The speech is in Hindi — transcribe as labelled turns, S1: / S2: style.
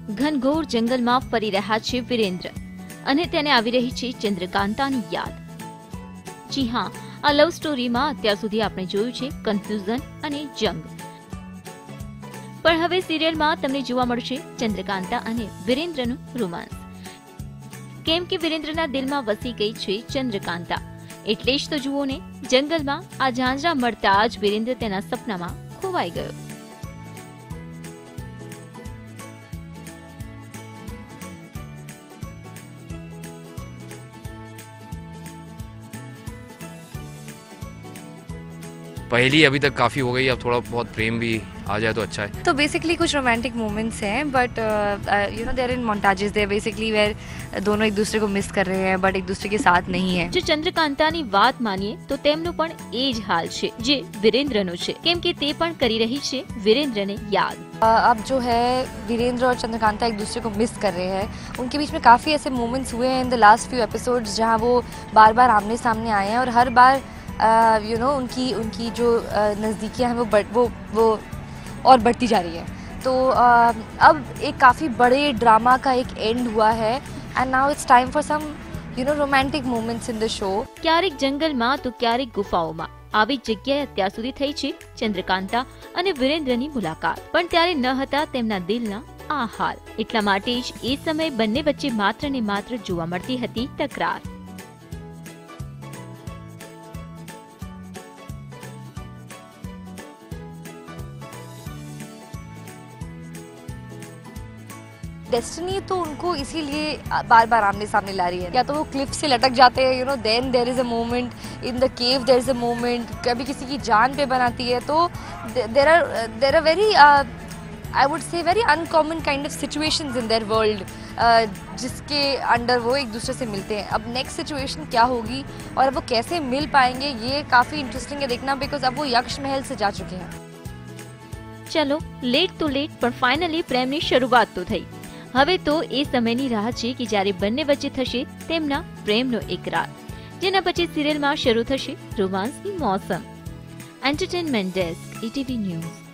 S1: ઘનઘોર જંગલમાં ફરી રહ્યા છે વિરેન્દ્ર અને તેને આવી રહી છે ચંદ્રકાંતાની યાદ। જી હા, આ લવ સ્ટોરીમાં અત્યાર સુધી આપણે જોયું છે કન્ફ્યુઝન અને જંગ, પણ હવે સિરિયલમાં તમને જોવા મળશે ચંદ્રકાંતા અને વિરેન્દ્રનું રોમાન્સ। કેમ કે વિરેન્દ્રના દિલમાં વસી ગઈ છે ચંદ્રકાંતા, એટલે જ તો જુઓ ને, જંગલમાં આ ઝાંઝરા મળતા જ વિરેન્દ્ર તેના સપનામાં ખોવાઈ ગયો।
S2: पहली अभी तक काफ़ी हो गई, अब थोड़ा बहुत प्रेम भी आ जाए तो अच्छा है।
S3: तो बेसिकली कुछ रोमांटिक मोमेंट्स हैं, but you know they're in montages they're basically where दोनों एक दूसरे को मिस कर रहे हैं बट एक दूसरे के साथ नहीं है।
S1: जो चंद्रकांतानी વાત માનીએ તો તેમનો પણ એ જ હાલ છે જે વિરેન્દ્રનો છે, કેમ કે તે પણ કરી રહી છે વિરેન્દ્રને યાદ।
S3: अब जो है वीरेंद्र और चंद्रकांता एक दूसरे को मिस कर रहे हैं। उनके बीच में काफ़ी ऐसे मोमेंट्स हुए हैं in the last few episodes जहाँ वो बार बार आमने सामने आए हैं और हर बार यू नो उनकी जो नज़दीकियाँ हैं वो और बढ़ती जा रही है। तो अब एक काफ़ी बड़े ड्रामा का एक एंड हुआ है and now it's time for some you know romantic moments in the show.
S1: क्यारेक जंगलમાં તો ક્યારેક ગુફાઓમાં આવી જગ્યાએ અત્યાર સુધી થઈ છે ચંદ્રકાંતા અને વિરેન્દ્રની મુલાકાત, પણ ત્યારે ન હતા તેમના દિલના આ હાલ। એટલા માટે જ એ સમયે બંને વચ્ચે માત્ર ને માત્ર જોવા મળતી હતી તકરાર।
S3: डेस्टिनी तो उनको इसीलिए बार बार आमने सामने ला रही है, या तो वो क्लिफ से लटक जाते हैं, you know then there is a moment in the cave, there is a moment कभी किसी की जान पे बनाती है। तो there are very I would say very uncommon kind of situations in their world जिसके अंडर वो एक दूसरे से मिलते हैं। अब नेक्स्ट सिचुएशन क्या होगी और अब वो कैसे मिल पाएंगे, ये काफ़ी इंटरेस्टिंग है देखना, बिकॉज अब वो यक्ष महल से जा चुके हैं।
S1: चलो लेट तो लेट, पर फाइनली प्रेमनी शरूआत तो થઈ। હવે તો એ સમયની રાહ છે કે જ્યારે બંને વચ્ચે થશે તેમના પ્રેમનો એકરાર, જેના પછી સિરિયલમાં શરૂ થશે રોમાન્સની મોસમ। Entertainment desk, ETV news.